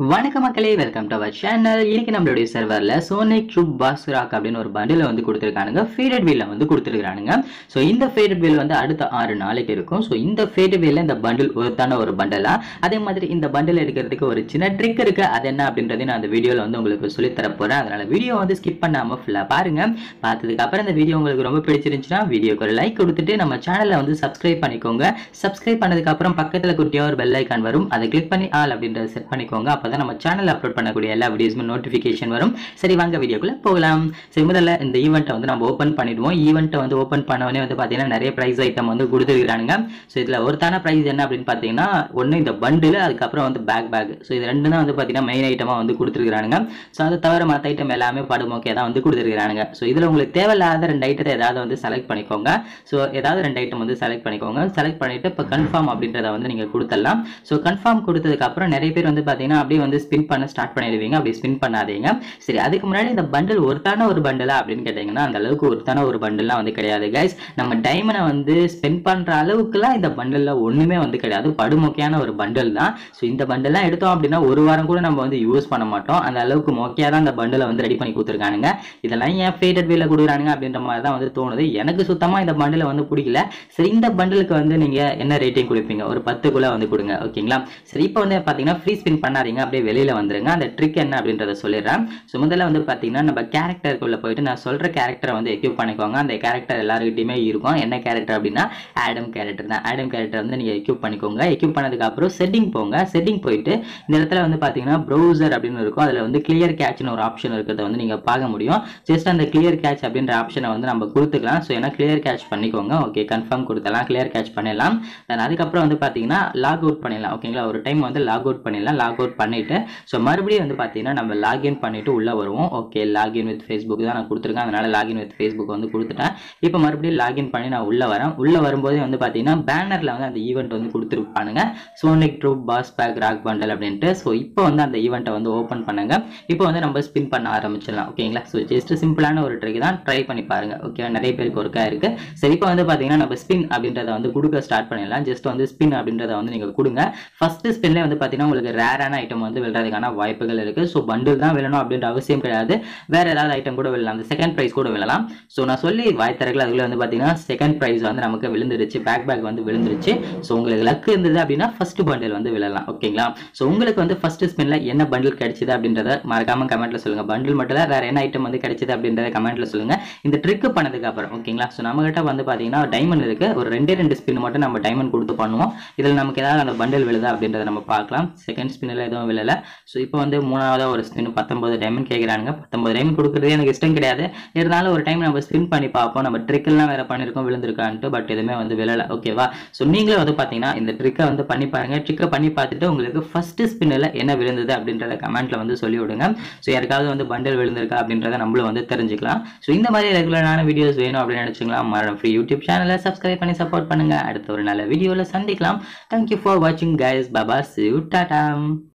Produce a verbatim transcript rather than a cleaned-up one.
வணக்க மக்களே, welcome to our channel. இன்னைக்கு நம்மளுடைய சர்வர்ல சோனிக் ட்ரூப் பாஸ்ராக் அப்படின்னு ஒரு பண்டில் வந்து கொடுத்துருக்கானுங்க. ஃபேடட் வீல்ல வந்து கொடுத்துருக்கானுங்க. ஸோ இந்த ஃபேடட் வீல் வந்து அடுத்த ஆறு நாளைக்கு இருக்கும். ஸோ இந்த ஃபேடட் வீல்ல இந்த பண்டில் ஒருத்தான ஒரு பண்டலா, அதே மாதிரி இந்த பண்டில் எடுக்கிறதுக்கு ஒரு சின்ன ட்ரிக் இருக்கு. அது என்ன அப்படின்றத நான் அந்த வீடியோல வந்து உங்களுக்கு சொல்லி தர போறேன். அதனால வீடியோ வந்து ஸ்கிப் பண்ணாம ஃபுல்லா பாருங்க. பார்த்ததுக்கு அப்புறம் இந்த வீடியோ உங்களுக்கு ரொம்ப பிடிச்சிருந்துச்சுன்னா வீடியோக்கு ஒரு லைக் கொடுத்துட்டு நம்ம சேனலை வந்து சப்ஸ்கிரைப் பண்ணிக்கோங்க. சப்ஸ்கிரைப் பண்ணதுக்கு அப்புறம் பக்கத்துல குட்டியா ஒரு பெல் ஐக்கான் வரும், அதை கிளிக் பண்ணி ஆல் அப்படின்றத செட் பண்ணிக்கோங்க. அப்பதான் நம்ம சேனல் அப்லோட் பண்ணக்கூடிய எல்லா வீடியோஸுமே நோட்டிஃபிகேஷன் வரும். சரி, வாங்க வீடியோக்குள்ள போகலாம். சரி, முதல்ல இந்த ஈவெண்ட்டை வந்து நம்ம ஓப்பன் பண்ணிடுவோம். ஈவெண்ட்டை வந்து ஓப்பன் பண்ணவொடனே வந்து பார்த்தீங்கன்னா நிறைய ப்ரைஸ் ஐட்டம் வந்து கொடுத்துருக்கானுங்க. ஸோ இதில் ஒருத்தான ப்ரைஸ் என்ன அப்படின்னு பார்த்தீங்கன்னா, ஒன்று இந்த பண்டில், அதுக்கப்புறம் வந்து பேக் பேக். ஸோ இது ரெண்டு தான் வந்து பார்த்தீங்கன்னா மெயின் ஐட்டமாக வந்து கொடுத்துருக்கானுங்க. ஸோ அதை தவிர மற்ற ஐட்டம் எல்லாமே படுமோக்கே தான் வந்து கொடுத்துருக்கானுங்க. ஸோ இதில் உங்களுக்கு தேவையில்லாத ரெண்டு ஐட்டத்தை ஏதாவது வந்து செலக்ட் பண்ணிக்கோங்க. ஸோ ஏதாவது ரெண்டு ஐட்டம் வந்து செலக்ட் பண்ணிக்கோங்க. செலக்ட் பண்ணிட்டு இப்போ கன்ஃபார்ம் அப்படின்றத வந்து நீங்கள் கொடுத்துடலாம். ஸோ கன்ஃபார்ம் கொடுத்ததுக்கு அப்புறம் நிறைய பேர் வந்து பார்த்தீங்கன்னா அப்படியே வந்து ஸ்பின் பண்ண ஸ்டார்ட் பண்ணிடுவீங்க. அப்படி ஸ்பின் பண்ணாதீங்க. சரி, அதுக்கு முன்னாடி இந்த பண்டில் ஒருத்தான ஒரு பண்டலா அப்படின்னு கேட்டீங்கன்னா அந்த அளவுக்கு ஒருத்தான ஒரு பண்டல்லாம் வந்து கிடையாது கைஸ். நம்ம டைமண்டை வந்து ஸ்பெண்ட் பண்ற அளவுக்குலாம் இந்த பண்டல்ல ஒண்ணுமே வந்து கிடையாது. படுமொக்கையான ஒரு பண்டல் தான். ஸோ இந்த பண்டல்லாம் எடுத்தோம் அப்படின்னா ஒரு வாரம் கூட நம்ம வந்து யூஸ் பண்ண மாட்டோம். அந்த அளவுக்கு மொக்கையா தான் இந்த பண்டலை வந்து ரெடி பண்ணி கொடுத்துருக்கானுங்க. இதெல்லாம் ஏன் ஃபேடட் வீல்ல கொடுக்குறானுங்க அப்படின்ற மாதிரி தான் வந்து தோணுது. எனக்கு சுத்தமா இந்த பண்டலை வந்து பிடிக்கல. சரி, இந்த பண்டலுக்கு வந்து நீங்க என்ன ரேட்டிங் கொடுப்பீங்க? ஒரு பத்துக்குள்ள வந்து கொடுங்க, ஓகேங்களா? சரி, இப்போ வந்து பாத்தீங்கன்னா ஃப்ரீ ஸ்பின் பண்ணாதீங்க, அப்படியே வெளியில வந்துருங்க. அந்த ட்ரிக் என்ன அப்படின்றத சொல்லிடுறேன். ஸோ முதல்ல வந்து பார்த்தீங்கன்னா நம்ம கேரக்டருக்குள்ள போயிட்டு நான் சொல்ற கேரக்டரை வந்து எக்யூப் பண்ணிக்கோங்க. அந்த கேரக்டர் எல்லாருக்கிட்டையுமே இருக்கும். என்ன கேரக்டர் அப்படின்னா ஆடம் கேரக்டர் தான். ஆடம் கேரக்டர் வந்து நீங்கள் எக்யூப் பண்ணிக்கோங்க. எக்யூப் பண்ணதுக்கு அப்புறம் செட்டிங் போங்க. செட்டிங் போயிட்டு இந்த இடத்துல வந்து பார்த்தீங்கன்னா ப்ரௌசர் அப்படின்னு இருக்கும். அதில் வந்து கிளியர் கேட்ச்னு ஒரு ஆப்ஷன் இருக்கிறத வந்து நீங்கள் பார்க்க முடியும். ஜஸ்ட் அந்த கிளியர் கேட்ச் அப்படின்ற ஆப்ஷனை வந்து நம்ம கொடுத்துக்கலாம். ஸோ ஏன்னா கிளியர் கேட்ச் பண்ணிக்கோங்க. ஓகே, கன்ஃபார்ம் கொடுத்தலாம், கிளியர் கேட்ச் பண்ணிடலாம். தென் அதுக்கப்புறம் வந்து பார்த்தீங்கன்னா லாக் அவுட் பண்ணிடலாம். ஓகேங்களா? ஒரு டைம் வந்து லாக் அவுட் பண்ணிடலாம். லாக் அவுட் பண்ணிட்டு ஸோ மறுபடியும் வந்து பார்த்தீங்கன்னா நம்ம லாகின் பண்ணிட்டு உள்ள வருவோம். ஓகே, லாகின் வித் ஃபேஸ்புக் தான் நான் கொடுத்துருக்கேன். அதனால லாகின் வித் ஃபேஸ்புக் வந்து கொடுத்துட்டேன். இப்போ மறுபடியும் லாகின் பண்ணி நான் உள்ள வரேன். உள்ள வரும்போது வந்து பார்த்தீங்கன்னா பேனர்ல வந்து அந்த ஈவெண்ட் வந்து கொடுத்துருப்பானுங்க, sonic troop pass pack rock bundle அப்படின்ட்டு. ஸோ இப்போ வந்து அந்த ஈவெண்ட்டை வந்து ஓப்பன் பண்ணுங்க. இப்போ வந்து நம்ம ஸ்பின் பண்ண ஆரம்பிச்சிடலாம். ஓகேங்களா? ஸோ ஜஸ்ட் சிம்பிளான ஒரு ட்ரிக் தான், ட்ரை பண்ணி பாருங்க. ஓகே, நிறைய பேருக்கு ஒர்க்கா இருக்கு. சரி, இப்போ வந்து பார்த்தீங்கன்னா நம்ம ஸ்பின் அப்படின்றத வந்து கொடுக்க ஸ்டார்ட் பண்ணிடலாம். ஜஸ்ட் வந்து ஸ்பின் அப்படின்றத வந்து நீங்க கொடுங்க. ஃபர்ஸ்ட் ஸ்பின்ல வந்து பார்த்தீங்கன்னா உங்களுக்கு ரேரான ஐட்டம் வந்து விழுறதுக்கான வாய்ப்புகள் இருக்கு. ஸோ பண்டில் தான் விழணும் அப்படின்ற அவசியம் கிடையாது. வேற ஏதாவது ஐட்டம் கூட விழலாம். அந்த செகண்ட் பிரைஸ் கூட விழலாம். ஸோ நான் சொல்லி வாய் திறக்கல, அதுக்குள்ள வந்து பார்த்தீங்கன்னா செகண்ட் பிரைஸ் வந்து நமக்கு விழுந்துருச்சு. பேக் பேக் வந்து விழுந்துருச்சு. ஸோ உங்களுக்கு லக் இருந்தது அப்படின்னா ஃபர்ஸ்ட் பண்டில் வந்து விழலாம். ஓகேங்களா? ஸோ உங்களுக்கு வந்து ஃபர்ஸ்ட் ஸ்பின்ல என்ன பண்டில் கிடைச்சது அப்படின்றத மறக்காம கமெண்ட்ல சொல்லுங்க. பண்டில் மட்டும் வேற என்ன ஐட்டம் வந்து கிடைச்சது அப்படின்றத கமெண்ட்ல சொல்லுங்க. இந்த ட்ரிக் பண்ணதுக்கு அப்புறம் ஓகேங்களா? ஸோ நம்ம கிட்ட வந்து பார்த்தீங்கன்னா டைமண்ட் இருக்கு. ஒரு ரெண்டே ரெண்டு ஸ்பின் மட்டும் நம்ம டைமண்ட் கொடுத்து பண்ணுவோம். இதில் நமக்கு ஏதாவது அந்த பண்டில் விழுதா அப்படின்றத நம்ம பார்க்கலாம். செகண்ட் ஸ்பின்ல எதுவும் விழல. ஸோ இப்போ வந்து மூணாவதா ஒரு ஸ்பின் பத்தொன்பது டைமண்ட் கேட்குறாங்க. பத்தொன்பது டைமண்ட் கொடுக்குறதே எனக்கு இஷ்டம் கிடையாது. இருந்தாலும் ஒரு டைம் நம்ம ஸ்பின் பண்ணி பார்ப்போம். நம்ம ட்ரிக் எல்லாம் வேற பண்ணிருக்கோம், விழுந்திருக்கான்ட்டு. பட் எதுவுமே வந்து விழல. ஓகேவா? ஸோ நீங்களும் வந்து பார்த்தீங்கன்னா இந்த ட்ரிக்கை வந்து பண்ணி பாருங்க. ட்ரிக்கை பண்ணி பார்த்துட்டு உங்களுக்கு ஃபர்ஸ்ட் ஸ்பின்ல என்ன விழுந்தது அப்படின்றத கமெண்ட்ல வந்து சொல்லி விடுங்க. ஸோ யாருக்காவது வந்து பண்டல் விழுந்திருக்கா அப்படின்றத நம்மளும் வந்து தெரிஞ்சுக்கலாம். ஸோ இந்த மாதிரி ரெகுலரான வீடியோஸ் வேணும் அப்படின்னு நினைச்சீங்களா, மரம் ஃப்ரீ யூடியூப் சேனலை சப்ஸ்கிரைப் பண்ணி சப்போர்ட் பண்ணுங்க. அடுத்த ஒரு நல்ல வீடியோல சந்திக்கலாம். தேங்க்யூ ஃபார் வாட்சிங் கைஸ். பாபா, see you, டாடா.